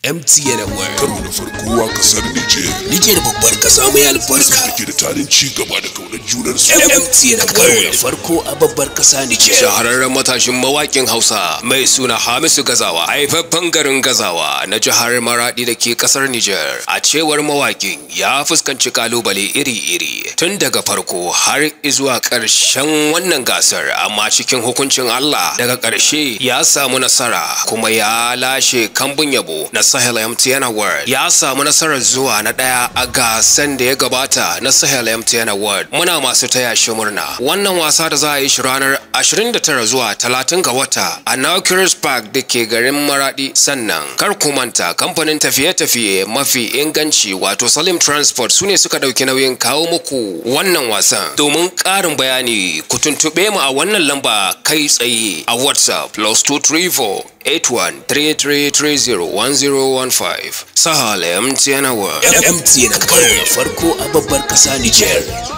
MTN Award. Karo na farko a kasar Niger. Niger babbar kasa mai albarka. Da ke da tarin ci gaba da kaunar junar su. MTN Award. Karo na farko a babbar kasa Niger. Shahararren matashin mawakin Hausa mai suna Hamisu Gazawa, haifaffen garin Gazawa na jihar Maradi da ke kasar Niger. A cewar mawakin ya fuskanci kalubale iri-iri tun daga farko har zuwa ƙarshen wannan gasar, amma cikin hukuncin Allah daga ƙarshe ya samu nasara kuma ya lashe kambun yabo na Sahel MTN Award. Ya samu nasarar zuwa na ɗaya a gasan da ya gabata na Sahel MTN Award. Muna masu taya shi murna. Wannan wasa da za a yi shi ranar 29 zuwa 30 ga wata a Nautilus Park da ke garin Maradi. Sannan kar ku manta kamfanin tafiye-tafiye mafi inganci wato Salim Transport su ne suka ɗauki nauyin kawo muku wannan wasan. Domin ƙarin bayani ku tuntuɓe mu a wannan lamba kai tsaye a WhatsApp +234 8133301015. Sahel MTN Award. MTN Award farko a babbar kasa Niger.